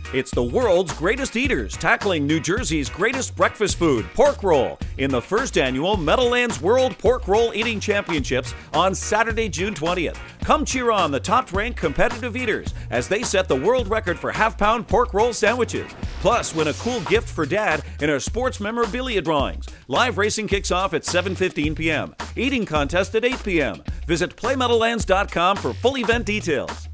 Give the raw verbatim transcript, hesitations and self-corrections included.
It's the world's greatest eaters tackling New Jersey's greatest breakfast food, pork roll, in the first annual Meadowlands World Pork Roll Eating Championships on Saturday, June twentieth. Come cheer on the top-ranked competitive eaters as they set the world record for half-pound pork roll sandwiches. Plus, win a cool gift for Dad in our sports memorabilia drawings. Live racing kicks off at seven fifteen p m Eating contest at eight p m Visit play meadowlands dot com for full event details.